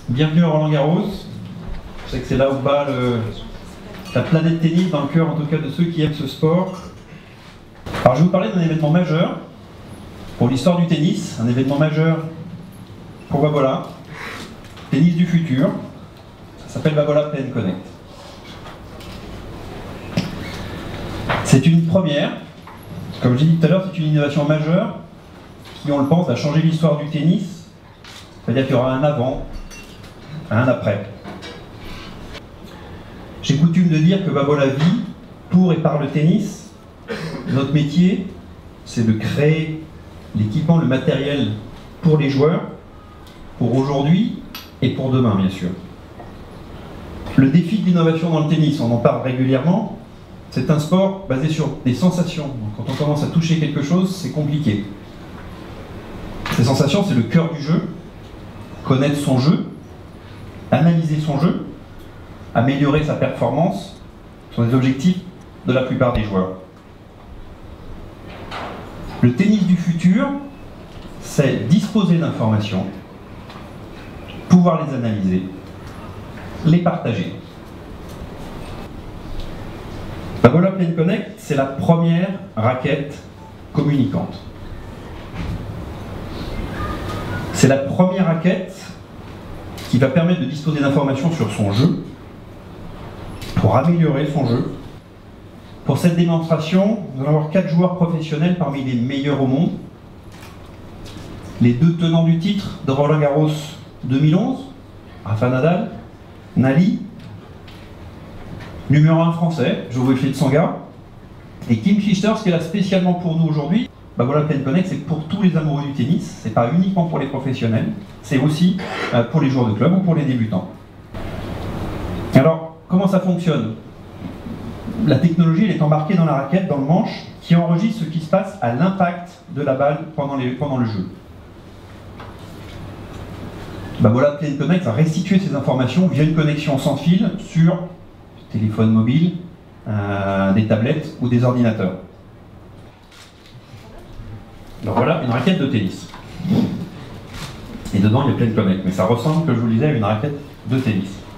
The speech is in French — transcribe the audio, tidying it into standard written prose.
Bienvenue à Roland-Garros. Je sais que c'est là où bat la planète tennis, dans le cœur en tout cas de ceux qui aiment ce sport. Alors je vais vous parler d'un événement majeur pour l'histoire du tennis, un événement majeur pour Babolat, tennis du futur. Ça s'appelle Babolat Play & Connect. C'est une première, comme je l'ai dit tout à l'heure, c'est une innovation majeure qui, on le pense, va changer l'histoire du tennis. C'est-à-dire qu'il y aura un avant, un après. J'ai coutume de dire que Babolat vit pour et par le tennis. Notre métier, c'est de créer l'équipement, le matériel pour les joueurs, pour aujourd'hui et pour demain, bien sûr. Le défi de l'innovation dans le tennis, on en parle régulièrement, c'est un sport basé sur des sensations. Donc, quand on commence à toucher quelque chose, c'est compliqué. Ces sensations, c'est le cœur du jeu. Connaître son jeu, analyser son jeu, améliorer sa performance, sont des objectifs de la plupart des joueurs. Le tennis du futur, c'est disposer d'informations, pouvoir les analyser, les partager. Babolat Play & Connect, c'est la première raquette communicante. C'est la première raquette qui va permettre de disposer d'informations sur son jeu, pour améliorer son jeu. Pour cette démonstration, nous allons avoir 4 joueurs professionnels parmi les meilleurs au monde. Les 2 tenants du titre de Roland-Garros 2011, Rafa Nadal, Nali, numéro 1 français, Wilfried Tsonga, et Kim Clijsters, qui est là spécialement pour nous aujourd'hui. Babolat Play & Connect, c'est pour tous les amoureux du tennis, c'est pas uniquement pour les professionnels, c'est aussi pour les joueurs de club ou pour les débutants. Alors, comment ça fonctionne? La technologie, elle est embarquée dans la raquette, dans le manche, qui enregistre ce qui se passe à l'impact de la balle pendant le jeu. Babolat Play & Connect va restituer ces informations via une connexion sans fil sur téléphone mobile, des tablettes ou des ordinateurs. Alors voilà une raquette de tennis. Et dedans il y a Play & Connect, mais ça ressemble, comme je vous le disais, à une raquette de tennis.